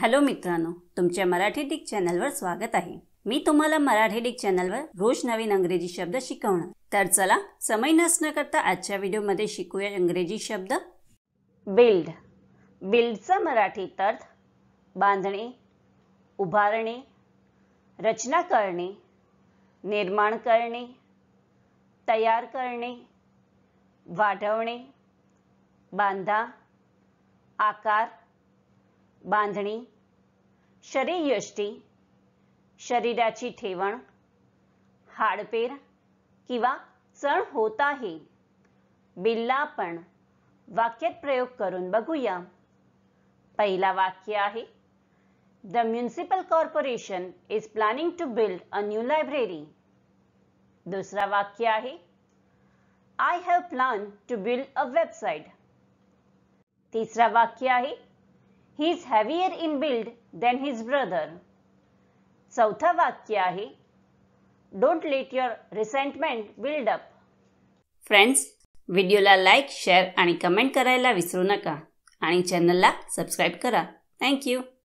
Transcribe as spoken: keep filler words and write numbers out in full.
Hello मित्रांनो, तुमच्या Marathi Dick चॅनलवर स्वागत आहे। मी तुम्हाला मराठी डिक चॅनलवर रोज नवीन इंग्रजी शब्द शिकवणार। तर चला समय नष्ट न करता आजच्या व्हिडिओमध्ये शिकूया इंग्रजी शब्द। बिल्ड। बिल्डचा मराठी अर्थ बांधणे, उभारणे, रचना करणे, निर्माण करणे, तयार करणे, वाढवणे, बांधा, आकार, बांधणी, शरीरयष्टी, शरीराची ठेवण, हाडपेर किंवा चण होत आहे। बिलला आपण वाक्यात प्रयोग करून बघूया। पहिला वाक्य आहे, The municipal corporation is planning to build a new library. दुसरा वाक्य आहे, I have planned to build a website. तिसरा वाक्य आहे, He is heavier in build than his brother. चौथा वाक्य आहे, Don't let your resentment build up. Friends, व्हिडिओला लाईक, शेअर आणि कमेंट करायला विसरू नका आणि चॅनलला सबस्क्राइब करा। Thank you.